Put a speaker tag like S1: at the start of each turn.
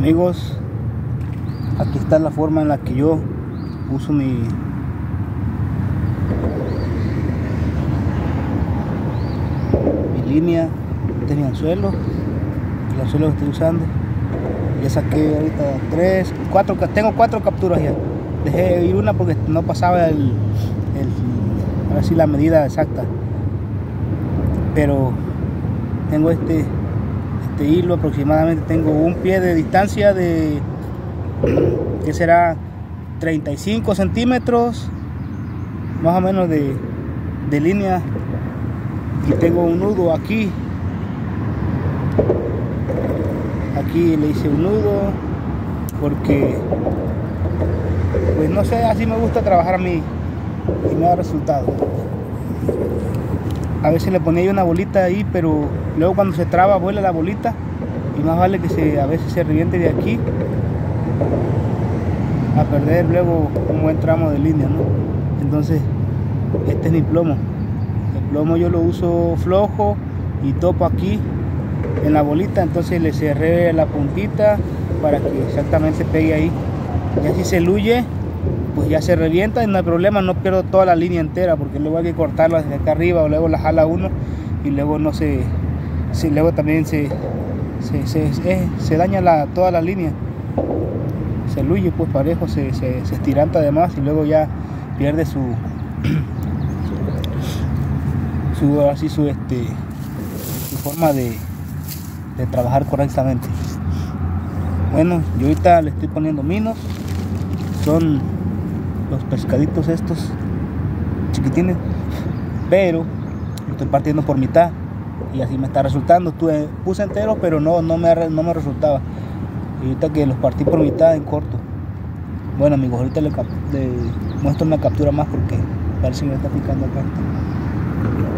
S1: Amigos, aquí está la forma en la que yo uso mi línea de anzuelo, el anzuelo que estoy usando. Ya saqué ahorita tengo cuatro capturas ya. Dejé ir una porque no pasaba ahora sí la medida exacta, pero tengo este hilo aproximadamente, tengo un pie de distancia de que será 35 centímetros más o menos de línea, y tengo un nudo aquí le hice un nudo porque pues no sé, así me gusta trabajar a mí y me da resultado. A veces le ponía yo una bolita ahí, pero luego cuando se traba vuela la bolita y más vale que a veces se reviente de aquí a perder luego un buen tramo de línea, ¿no? Entonces este es mi plomo. El plomo yo lo uso flojo y topo aquí en la bolita, entonces le cerré la puntita para que exactamente pegue ahí. Y así se luye, pues ya se revienta y no hay problema, no pierdo toda la línea entera, porque luego hay que cortarla desde acá arriba o luego la jala uno y luego no luego también se daña toda la línea, se luye pues parejo, se estiranta además y luego ya pierde su forma de trabajar correctamente. Bueno, yo ahorita le estoy poniendo minos, son los pescaditos estos chiquitines, pero lo estoy partiendo por mitad y así me está resultando. Puse entero, pero no me resultaba, y ahorita que los partí por mitad en corto. Bueno amigos, ahorita le muestro una captura más porque parece que me está picando acá.